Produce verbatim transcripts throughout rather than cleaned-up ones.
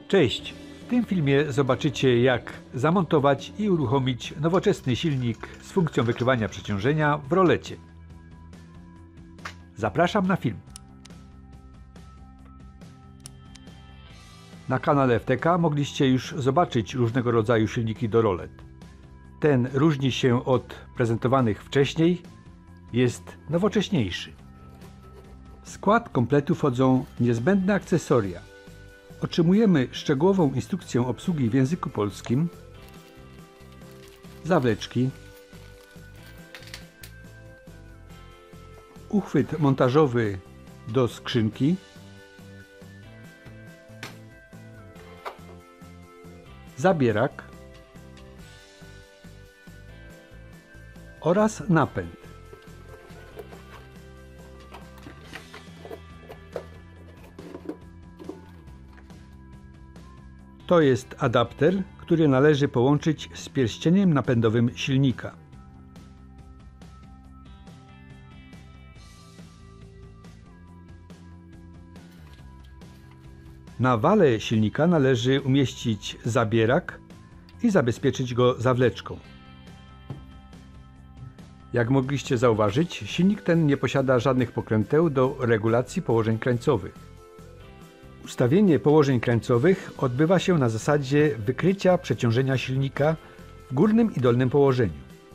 Cześć! W tym filmie zobaczycie, jak zamontować i uruchomić nowoczesny silnik z funkcją wykrywania przeciążenia w rolecie. Zapraszam na film. Na kanale F T K mogliście już zobaczyć różnego rodzaju silniki do rolet. Ten różni się od prezentowanych wcześniej, jest nowocześniejszy. W skład kompletu wchodzą niezbędne akcesoria. Otrzymujemy szczegółową instrukcję obsługi w języku polskim, zawleczki, uchwyt montażowy do skrzynki, zabierak oraz napęd. To jest adapter, który należy połączyć z pierścieniem napędowym silnika. Na wale silnika należy umieścić zabierak i zabezpieczyć go zawleczką. Jak mogliście zauważyć, silnik ten nie posiada żadnych pokręteł do regulacji położeń krańcowych. Ustawienie położeń krańcowych odbywa się na zasadzie wykrycia przeciążenia silnika w górnym i dolnym położeniu.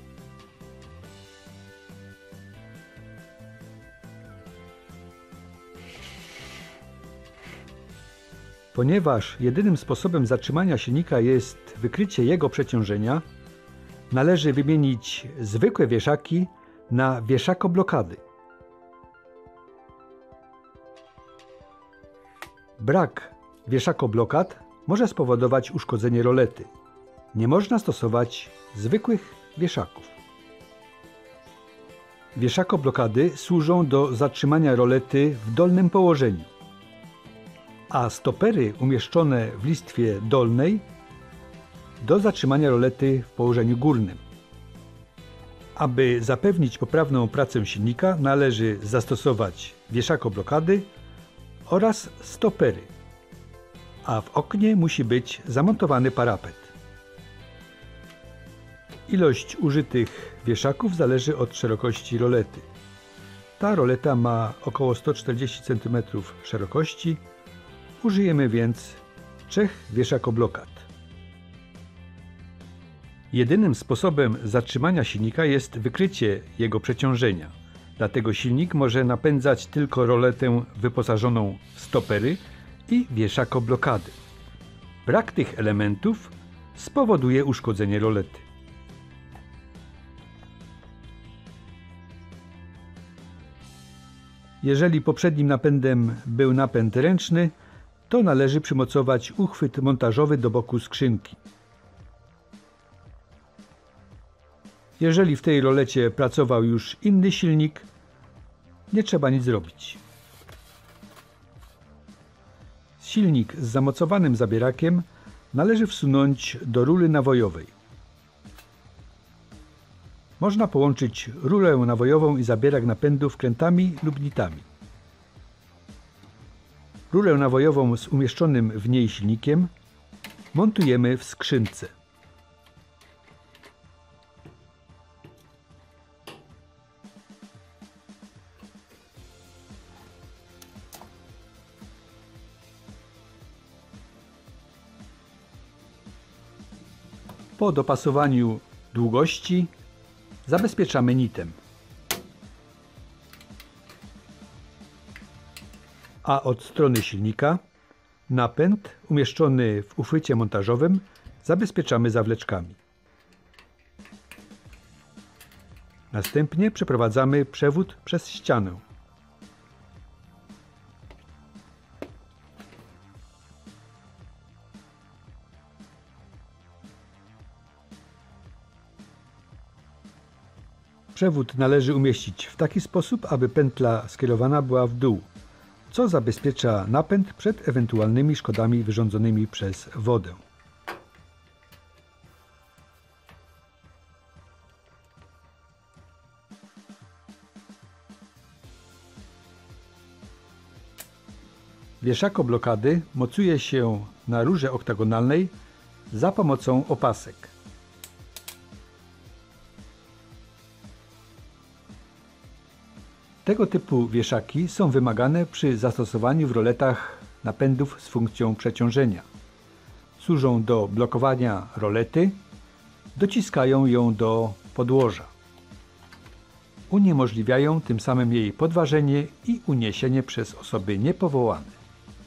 Ponieważ jedynym sposobem zatrzymania silnika jest wykrycie jego przeciążenia, należy wymienić zwykłe wieszaki na wieszakoblokady. Brak wieszakoblokad może spowodować uszkodzenie rolety. Nie można stosować zwykłych wieszaków. Wieszakoblokady służą do zatrzymania rolety w dolnym położeniu, a stopery umieszczone w listwie dolnej do zatrzymania rolety w położeniu górnym. Aby zapewnić poprawną pracę silnika, należy zastosować wieszakoblokady oraz stopery, a w oknie musi być zamontowany parapet. Ilość użytych wieszaków zależy od szerokości rolety. Ta roleta ma około sto czterdzieści centymetrów szerokości, użyjemy więc trzech wieszakoblokad. Jedynym sposobem zatrzymania silnika jest wykrycie jego przeciążenia. Dlatego silnik może napędzać tylko roletę wyposażoną w stopery i wieszakoblokady. Brak tych elementów spowoduje uszkodzenie rolety. Jeżeli poprzednim napędem był napęd ręczny, to należy przymocować uchwyt montażowy do boku skrzynki. Jeżeli w tej rolecie pracował już inny silnik, nie trzeba nic zrobić. Silnik z zamocowanym zabierakiem należy wsunąć do rury nawojowej. Można połączyć rurę nawojową i zabierak napędu wkrętami lub nitami. Rurę nawojową z umieszczonym w niej silnikiem montujemy w skrzynce. Po dopasowaniu długości zabezpieczamy nitem, a od strony silnika napęd umieszczony w uchwycie montażowym zabezpieczamy zawleczkami. Następnie przeprowadzamy przewód przez ścianę. Przewód należy umieścić w taki sposób, aby pętla skierowana była w dół, co zabezpiecza napęd przed ewentualnymi szkodami wyrządzonymi przez wodę. Wieszakoblokady mocuje się na rurze oktagonalnej za pomocą opasek. Tego typu wieszaki są wymagane przy zastosowaniu w roletach napędów z funkcją przeciążenia. Służą do blokowania rolety, dociskają ją do podłoża. Uniemożliwiają tym samym jej podważenie i uniesienie przez osoby niepowołane.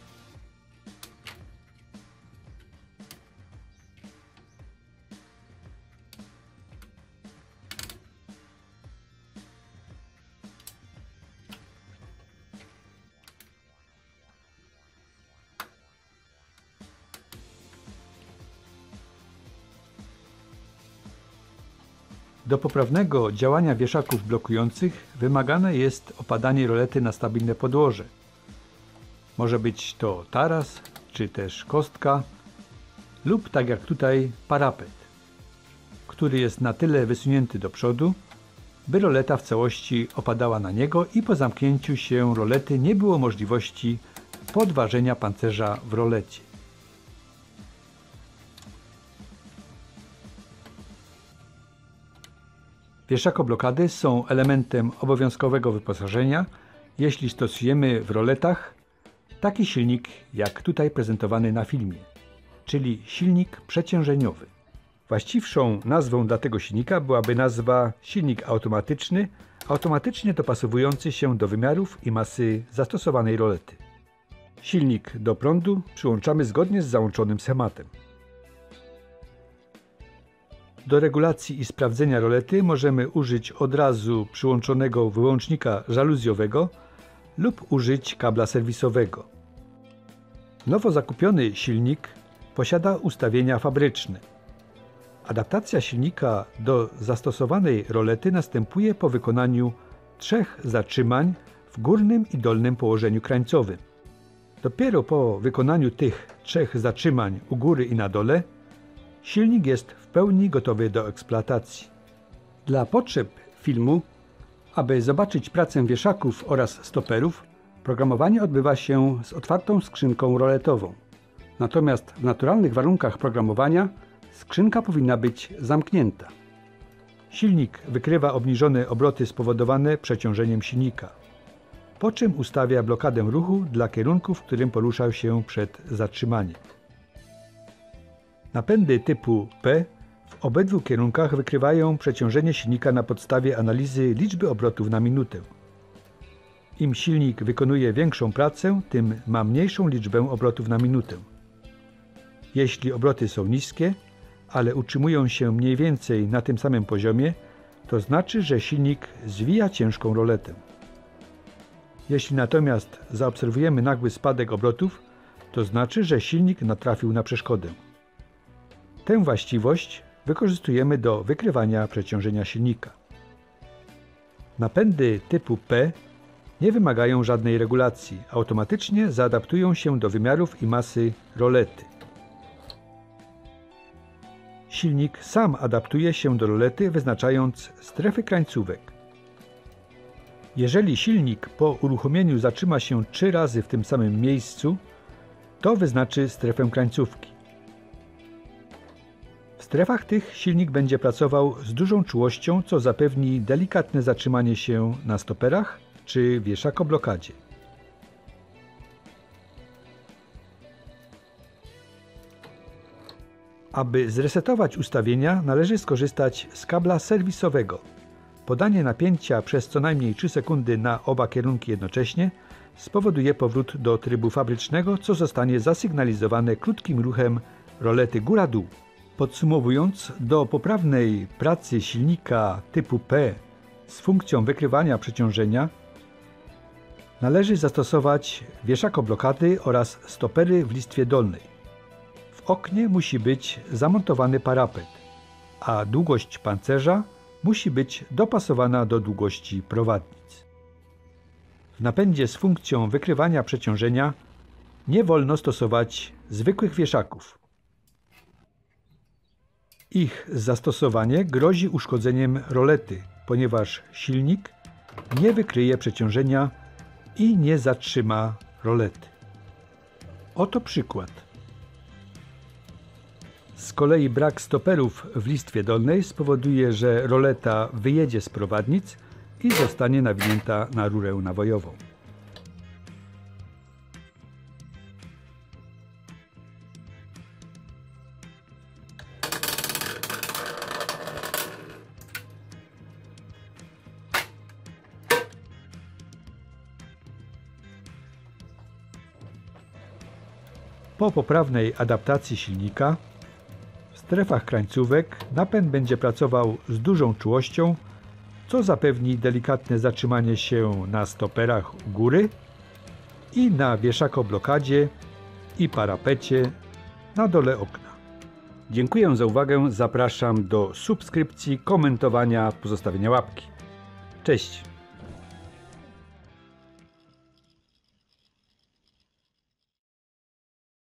Do poprawnego działania wieszaków blokujących wymagane jest opadanie rolety na stabilne podłoże. Może być to taras, czy też kostka, lub tak jak tutaj parapet, który jest na tyle wysunięty do przodu, by roleta w całości opadała na niego i po zamknięciu się rolety nie było możliwości podważenia pancerza w rolecie. Wieszakoblokady są elementem obowiązkowego wyposażenia, jeśli stosujemy w roletach taki silnik jak tutaj prezentowany na filmie, czyli silnik przeciążeniowy. Właściwszą nazwą dla tego silnika byłaby nazwa silnik automatyczny, automatycznie dopasowujący się do wymiarów i masy zastosowanej rolety. Silnik do prądu przyłączamy zgodnie z załączonym schematem. Do regulacji i sprawdzenia rolety możemy użyć od razu przyłączonego wyłącznika żaluzjowego lub użyć kabla serwisowego. Nowo zakupiony silnik posiada ustawienia fabryczne. Adaptacja silnika do zastosowanej rolety następuje po wykonaniu trzech zatrzymań w górnym i dolnym położeniu krańcowym. Dopiero po wykonaniu tych trzech zatrzymań u góry i na dole silnik jest w pełni gotowy do eksploatacji. Dla potrzeb filmu, aby zobaczyć pracę wieszaków oraz stoperów, programowanie odbywa się z otwartą skrzynką roletową. Natomiast w naturalnych warunkach programowania skrzynka powinna być zamknięta. Silnik wykrywa obniżone obroty spowodowane przeciążeniem silnika, po czym ustawia blokadę ruchu dla kierunku, w którym poruszał się przed zatrzymaniem. Napędy typu P w obydwu kierunkach wykrywają przeciążenie silnika na podstawie analizy liczby obrotów na minutę. Im silnik wykonuje większą pracę, tym ma mniejszą liczbę obrotów na minutę. Jeśli obroty są niskie, ale utrzymują się mniej więcej na tym samym poziomie, to znaczy, że silnik zwija ciężką roletę. Jeśli natomiast zaobserwujemy nagły spadek obrotów, to znaczy, że silnik natrafił na przeszkodę. Tę właściwość wykorzystujemy do wykrywania przeciążenia silnika. Napędy typu P nie wymagają żadnej regulacji, automatycznie zaadaptują się do wymiarów i masy rolety. Silnik sam adaptuje się do rolety, wyznaczając strefy krańcówek. Jeżeli silnik po uruchomieniu zatrzyma się trzy razy w tym samym miejscu, to wyznaczy strefę krańcówki. W strefach tych silnik będzie pracował z dużą czułością, co zapewni delikatne zatrzymanie się na stoperach czy wieszakoblokadzie. Aby zresetować ustawienia, należy skorzystać z kabla serwisowego. Podanie napięcia przez co najmniej trzy sekundy na oba kierunki jednocześnie spowoduje powrót do trybu fabrycznego, co zostanie zasygnalizowane krótkim ruchem rolety góra-dół. Podsumowując, do poprawnej pracy silnika typu P z funkcją wykrywania przeciążenia należy zastosować wieszakoblokady oraz stopery w listwie dolnej. W oknie musi być zamontowany parapet, a długość pancerza musi być dopasowana do długości prowadnic. W napędzie z funkcją wykrywania przeciążenia nie wolno stosować zwykłych wieszaków. Ich zastosowanie grozi uszkodzeniem rolety, ponieważ silnik nie wykryje przeciążenia i nie zatrzyma rolety. Oto przykład. kolei brak stoperów w listwie dolnej spowoduje, że roleta wyjedzie z prowadnic i zostanie nawinięta na rurę nawojową. Po poprawnej adaptacji silnika w strefach krańcówek napęd będzie pracował z dużą czułością, co zapewni delikatne zatrzymanie się na stoperach u góry i na wieszakoblokadzie i parapecie na dole okna. Dziękuję za uwagę, zapraszam do subskrypcji, komentowania, pozostawienia łapki. Cześć!